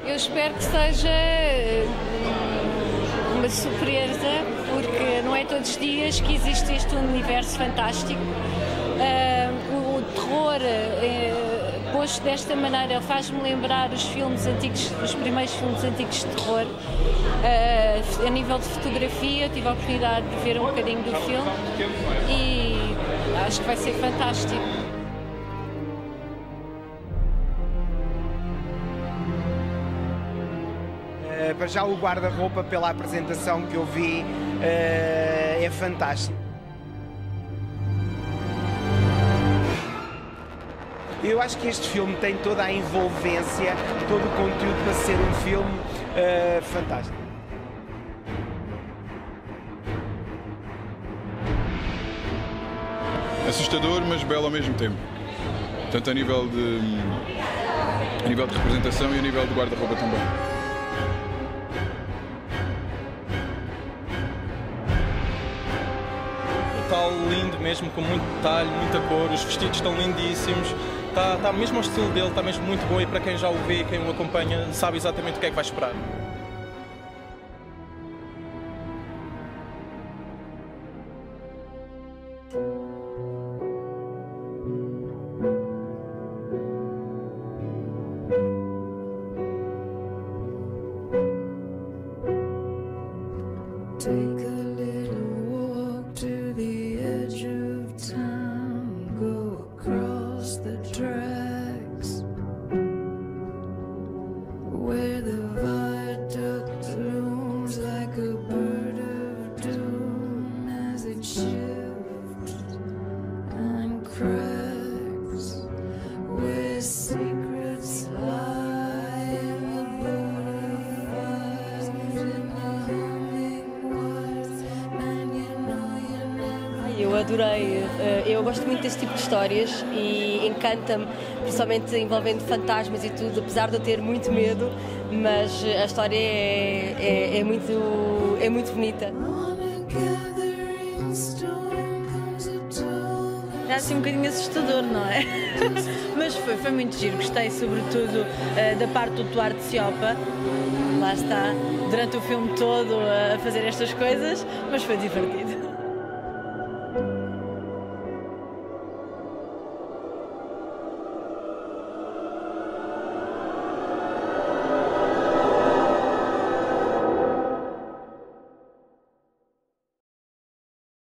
Eu espero que seja uma surpresa, porque não é todos os dias que existe este universo fantástico. O terror posto desta maneira faz-me lembrar os filmes antigos, os primeiros filmes antigos de terror. A nível de fotografia, tive a oportunidade de ver um bocadinho do filme e acho que vai ser fantástico. Para já o guarda-roupa, pela apresentação que eu vi, é fantástico. Eu acho que este filme tem toda a envolvência, todo o conteúdo para ser um filme fantástico. Assustador, mas belo ao mesmo tempo. Tanto a nível de representação e a nível de guarda-roupa também. Está lindo mesmo, com muito detalhe, muita cor, os vestidos estão lindíssimos, está mesmo ao estilo dele, está mesmo muito bom e para quem já o vê, quem o acompanha, sabe exatamente o que é que vai esperar. Take a little walk to the edge of town, go across the tracks where the viaduct looms like a bird of doom as it shifts and cracks where secrets lie in the butterflies in the Eu adorei, eu gosto muito desse tipo de histórias e encanta-me, principalmente envolvendo fantasmas e tudo, apesar de eu ter muito medo, mas a história é muito bonita. É assim um bocadinho assustador, não é? Mas foi muito giro, gostei sobretudo da parte do Duarte Ciopa, lá está, durante o filme todo a fazer estas coisas, mas foi divertido.